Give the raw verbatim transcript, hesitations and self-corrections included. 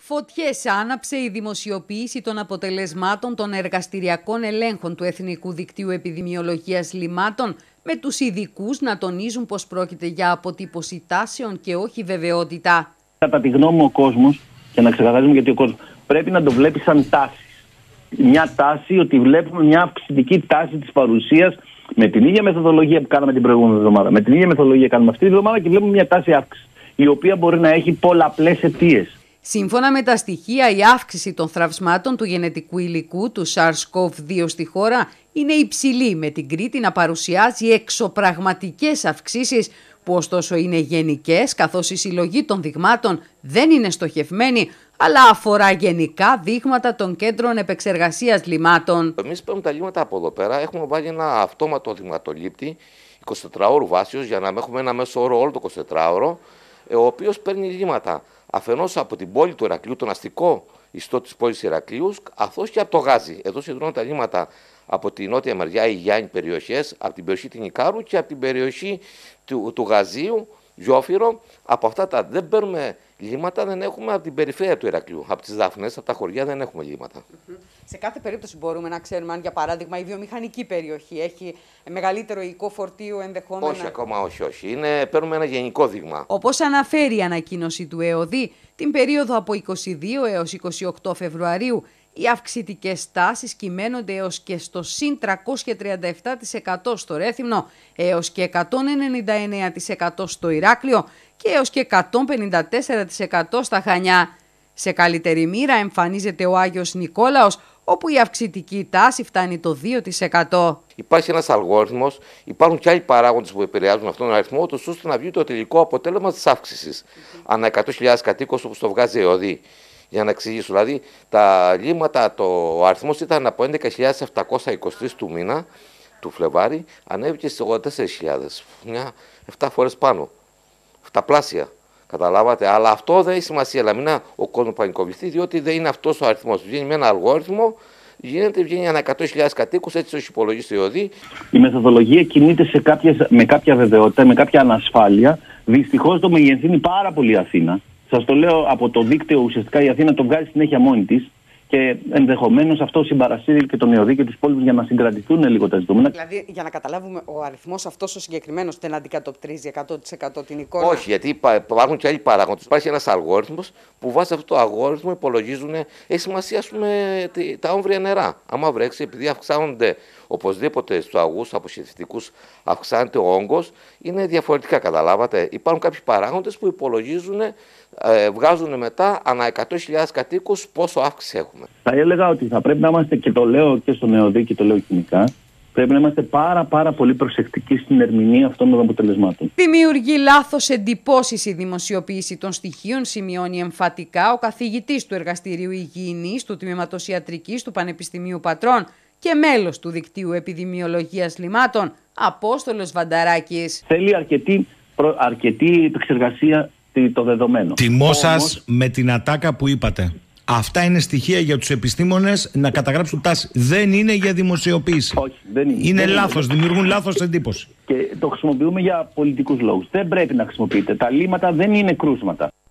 Φωτιές άναψε η δημοσιοποίηση των αποτελεσμάτων των εργαστηριακών ελέγχων του Εθνικού Δικτύου Επιδημιολογίας Λιμάτων, με τους ειδικούς να τονίζουν πως πρόκειται για αποτύπωση τάσεων και όχι βεβαιότητα. Κατά τη γνώμη μου, ο κόσμος, και να ξεκαθαρίσουμε γιατί ο κόσμος, πρέπει να το βλέπει σαν τάση. Μια τάση, ότι βλέπουμε μια αυξητική τάση της παρουσίας με την ίδια μεθοδολογία που κάναμε την προηγούμενη εβδομάδα. Με την ίδια μεθοδολογία κάνουμε αυτή τη εβδομάδα και βλέπουμε μια τάση αύξηση, η οποία μπορεί να έχει πολλαπλές αιτίες. Σύμφωνα με τα στοιχεία, η αύξηση των θραυσμάτων του γενετικού υλικού του SARS-κοβ δύο στη χώρα είναι υψηλή, με την Κρήτη να παρουσιάζει εξωπραγματικές αυξήσεις, που ωστόσο είναι γενικές, καθώς η συλλογή των δειγμάτων δεν είναι στοχευμένη, αλλά αφορά γενικά δείγματα των κέντρων επεξεργασίας λιμάτων. Εμείς παίρνουμε τα λίματα από εδώ πέρα, έχουμε βάλει ένα αυτόματο δειγματολήπτη εικοσιτετράωρου βάσεως, για να έχουμε ένα μέσο όρο όλο το εικοσιτετράωρο, ο οποίος παίρνει λίματα αφενός από την πόλη του Ηρακλείου, τον αστικό ιστό της πόλης Ηρακλείου, καθώς και από το Γάζι. Εδώ συγκεντρώνουν τα λίματα από τη νότια μεριά, οι Γιάννη περιοχές, από την περιοχή την Ικάρου και από την περιοχή του, του Γαζίου, Γιόφυρο. Από αυτά τα δεν παίρνουμε λίματα, δεν έχουμε από την περιφέρεια του Ηρακλείου. Από τις Δάφνες, από τα χωριά δεν έχουμε λίματα. Mm-hmm. Σε κάθε περίπτωση μπορούμε να ξέρουμε αν, για παράδειγμα, η βιομηχανική περιοχή έχει μεγαλύτερο υλικό φορτίο ενδεχόμενα. Όχι, ακόμα όχι, όχι. Είναι, παίρνουμε ένα γενικό δείγμα. Όπως αναφέρει η ανακοίνωση του ΕΟΔΗ, την περίοδο από είκοσι δύο έως είκοσι οκτώ Φεβρουαρίου, οι αυξητικές τάσεις κυμαίνονται έως και στο συν τριακόσια τριάντα επτά τοις εκατό στο Ρέθυμνο, έως και εκατόν ενενήντα εννέα τοις εκατό στο Ηράκλειο και έως και εκατόν πενήντα τέσσερα τοις εκατό στα Χανιά. Σε καλύτερη μοίρα εμφανίζεται ο Άγιος Νικόλαος, όπου η αυξητική τάση φτάνει το δύο τοις εκατό. Υπάρχει ένας αλγόριθμος, υπάρχουν και άλλοι παράγοντες που επηρεάζουν αυτόν τον αριθμό, ώστε να βγει το τελικό αποτέλεσμα της αύξησης. Mm-hmm. Ανά εκατό χιλιάδες κατοίκους, όπως το βγάζει η ΕΟΔΗ. Για να εξηγήσω, δηλαδή τα λίμματα, το, ο αριθμός ήταν από έντεκα χιλιάδες επτακόσια είκοσι τρία του μήνα, του Φλεβάρι, ανέβηκε στις ογδόντα τέσσερις χιλιάδες, μια επτά φορές πάνω, επταπλάσια, καταλάβατε, αλλά αυτό δεν έχει σημασία, αλλά μην ο κόσμος πανικοβληθεί, διότι δεν είναι αυτός ο αριθμός, βγαίνει με ένα αλγόριθμο, γίνεται, βγαίνει ανά εκατό χιλιάδες κατοίκους, έτσι έχει υπολογίσει η ΕΟΔΗ. Η μεθοδολογία κινείται σε κάποιες, με κάποια βεβαιότητα, με κάποια ανασφάλεια, δυστυχώς το μεγενθύνει πάρα πολύ η Αθήνα. Σας το λέω από το δίκτυο, ουσιαστικά η Αθήνα το βγάζει συνέχεια μόνη της και ενδεχομένως αυτό συμπαρασύρει και τον ΕΟΔΗ και τους υπόλοιπους για να συγκρατηθούν λίγο τα ζητούμενα. Δηλαδή, για να καταλάβουμε, ο αριθμός αυτός ο συγκεκριμένος δεν αντικατοπτρίζει εκατό τοις εκατό την εικόνα. Όχι, γιατί υπάρχουν και άλλοι παράγοντες. Υπάρχει ένας αλγόριθμος που βάσει αυτό το αλγόριθμο υπολογίζουν. Έχει σημασία, ας πούμε, τα όμβρια νερά. Άμα βρέξει, επειδή αυξάνονται οπωσδήποτε στους αγούς αποσχετιστικούς, αυξάνεται ο όγκος, είναι διαφορετικά, καταλάβατε. Υπάρχουν κάποιοι παράγοντες που υπολογίζουν, ε, βγάζουν μετά ανά εκατό χιλιάδες κατοίκους πόσο αύξηση έχουμε. Θα έλεγα ότι θα πρέπει να είμαστε, και το λέω και στον ΕΟΔΗ και το λέω κοινικά, πρέπει να είμαστε πάρα πάρα πολύ προσεκτικοί στην ερμηνεία αυτών των αποτελεσμάτων. Δημιουργεί λάθος εντυπώσεις η δημοσιοποίηση των στοιχείων, σημειώνει εμφατικά ο καθηγητής του Εργαστηρίου Υγιεινής του Τμήματος Ιατρικής του Πανεπιστημίου Πατρών και μέλος του Δικτύου Επιδημιολογίας Λιμάτων, Απόστολος Βανταράκης. Θέλει αρκετή, προ, αρκετή επεξεργασία το δεδομένο. Τιμώ σας με την ατάκα που είπατε. Αυτά είναι στοιχεία για τους επιστήμονες να καταγράψουν τάση. Δεν είναι για δημοσιοποίηση. Όχι, δεν είναι. Είναι δεν λάθος, είναι. δημιουργούν λάθος εντύπωση. Και το χρησιμοποιούμε για πολιτικούς λόγους. Δεν πρέπει να χρησιμοποιείτε. Τα λίμματα δεν είναι κρούσματα.